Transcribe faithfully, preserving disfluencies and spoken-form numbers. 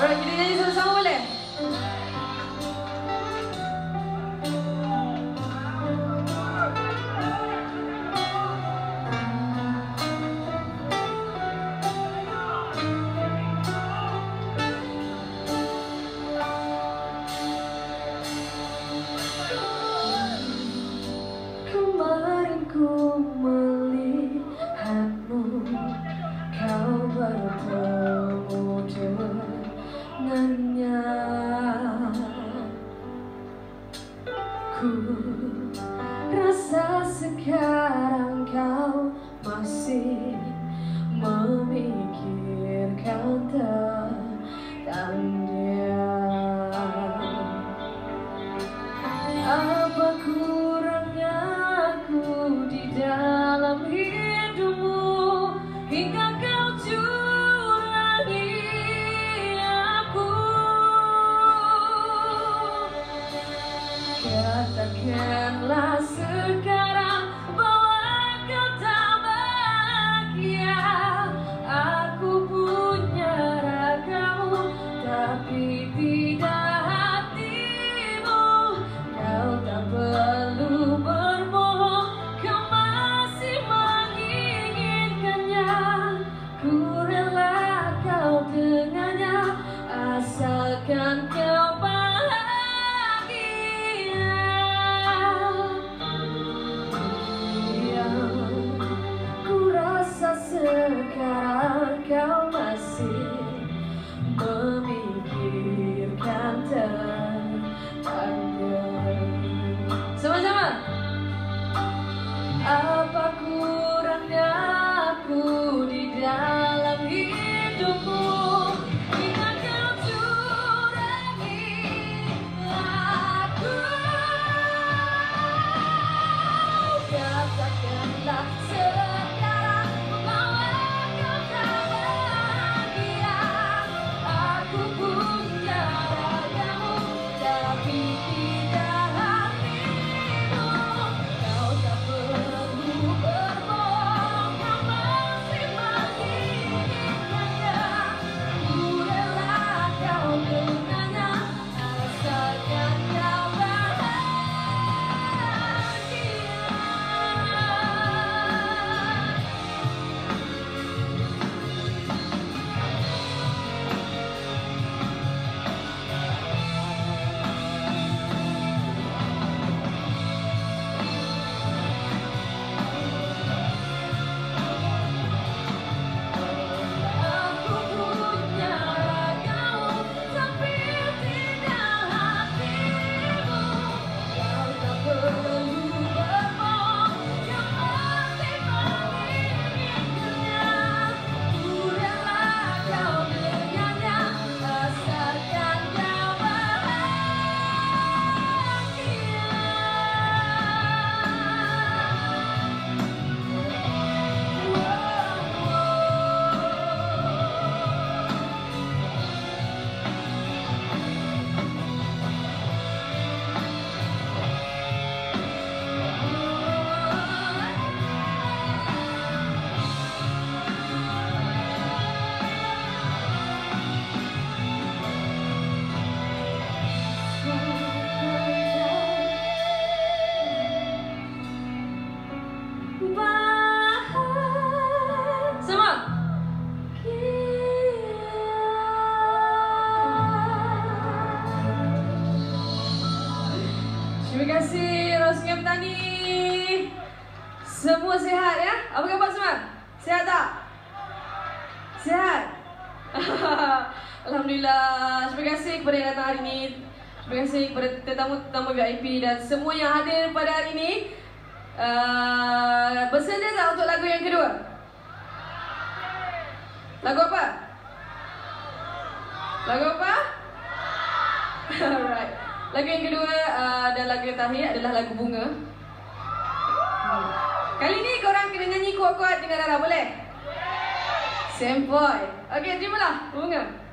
Alright, kita nyanyi sama-sama boleh? Kemarin ku melihatmu, kau bertemu dengannya. Ku rasa sekarang kau masih memikirkan tentang dia. Apa kurangnya aku di dalam hidupmu hingga kau curangi aku? Katakanlah sekarang bahwa kau tak bahagia. Aku punya ragamu tapi tidak hatimu. Kau tak perlu berbohong, kau masih menginginkannya. Ku rela kau dengannya asalkan kau bahagia. Yang ku rasa sekarang kau masih memikirkan tentang dia. Sama-sama. Apa kurangnya aku di dalam hidupmu hingga kau curangi aku? Katakanlah sekarang bahwa kau tak bahagia. Aku punya ragamu tapi tidak hatimu. Kau tak perlu berbohong, kau masih menginginkannya. Ku rela kau dengannya asalkan kau bahagia. Aku punya ragamu tapi tidak hatimu. Kau tak perlu berbohong, kau masih menginginkannya. Ku rela kau dengannya asalkan kau Sama. Terima kasih Rosnya Petani. Semua sehat ya? Apa khabar semua? Sehat tak? Sehat? Alhamdulillah. Terima kasih kepada yang datang hari ini. Terima kasih kepada tetamu-tetamu V I P dan semua yang hadir pada hari ini. Uh, bersedia tak untuk lagu yang kedua? Lagu apa? Lagu apa? Alright. Lagu yang kedua uh, dan lagu yang terakhir adalah lagu Bunga. Hmm. Kali ni korang kena nyanyi kuat-kuat dengan Dara, boleh? Sempoi. Okey, terimalah Bunga.